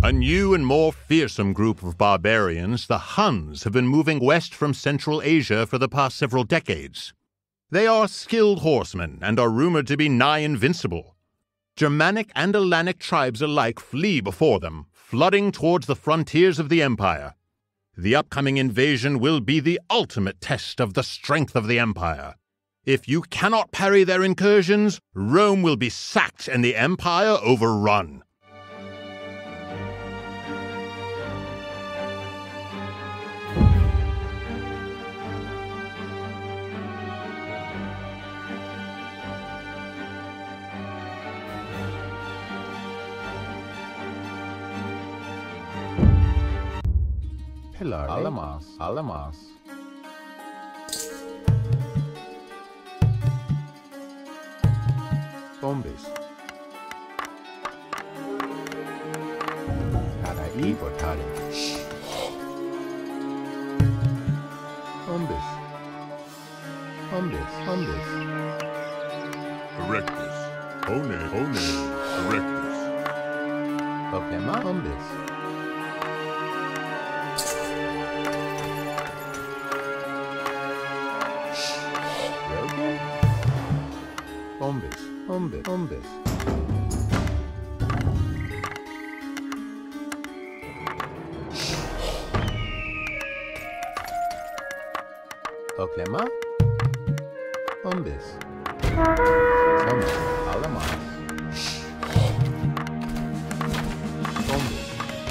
A new and more fearsome group of barbarians, the Huns, have been moving west from Central Asia for the past several decades. They are skilled horsemen and are rumored to be nigh invincible. Germanic and Atlantic tribes alike flee before them, flooding towards the frontiers of the Empire. The upcoming invasion will be the ultimate test of the strength of the Empire. If you cannot parry their incursions, Rome will be sacked and the Empire overrun. Alamas. Zombies. Carai portare. Zombies. Erectus. One. Erectus. Problema. Zombies. Zombies. Proclama. Zombies. Alamas. Zombies.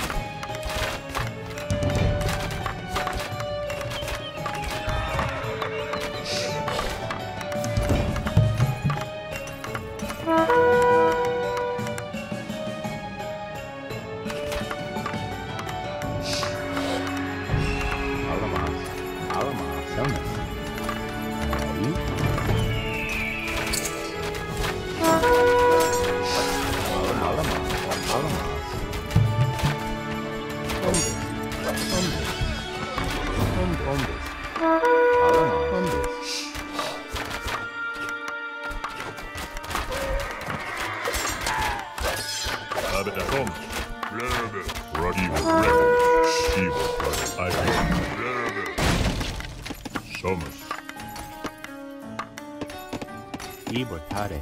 Portare.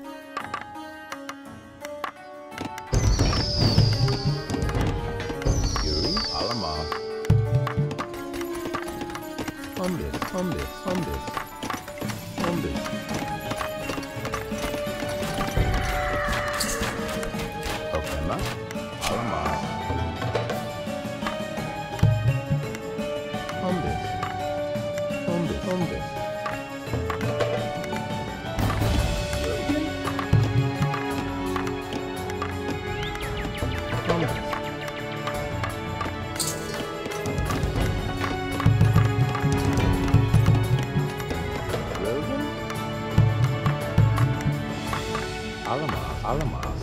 Yuri, Alamas. Zombies. Okema, Alamas. Zombies. Alamas.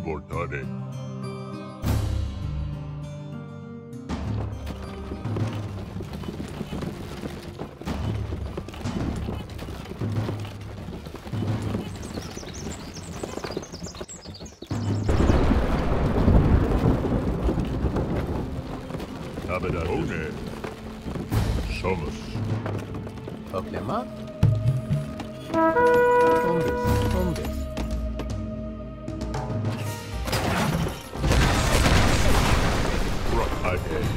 Immortale. Abedone. Somos. Oklema? Umbis. Rakate.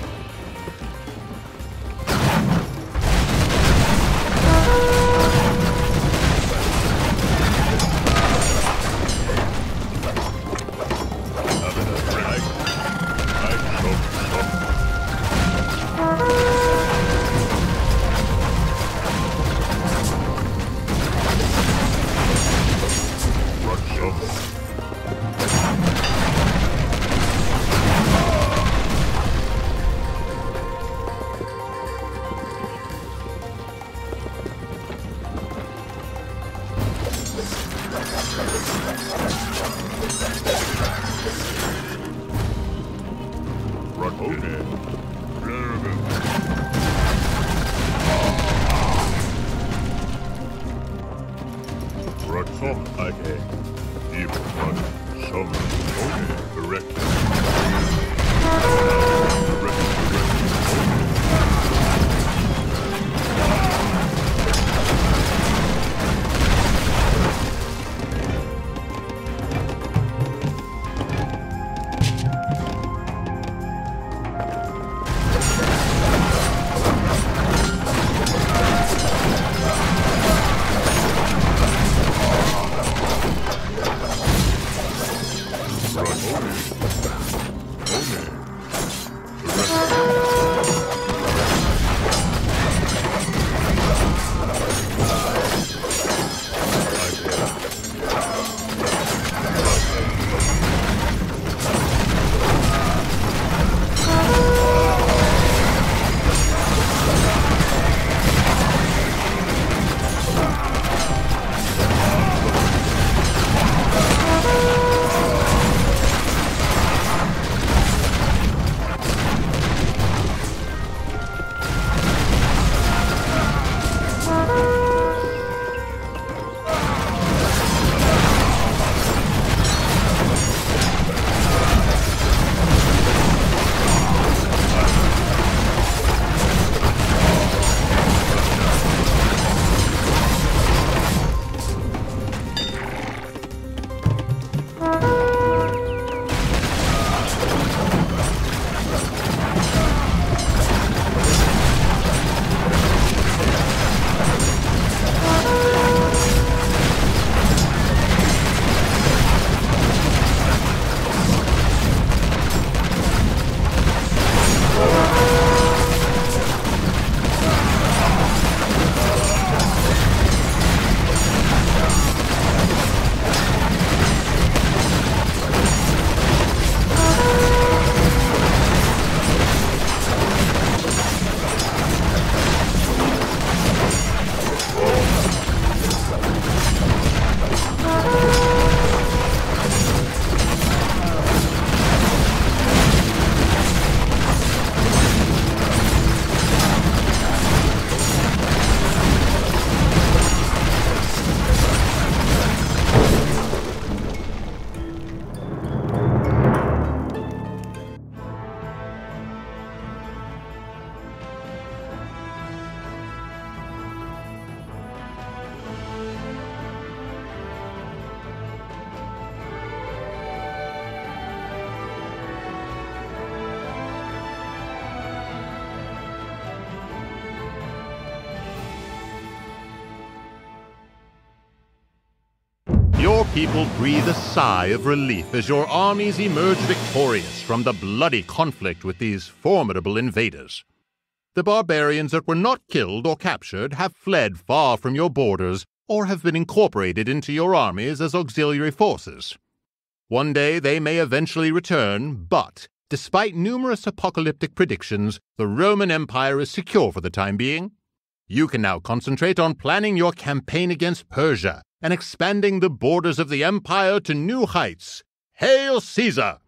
Your people breathe a sigh of relief as your armies emerge victorious from the bloody conflict with these formidable invaders. The barbarians that were not killed or captured have fled far from your borders or have been incorporated into your armies as auxiliary forces. One day they may eventually return, but despite numerous apocalyptic predictions, the Roman Empire is secure for the time being. You can now concentrate on planning your campaign against Persia and expanding the borders of the empire to new heights. Hail Caesar!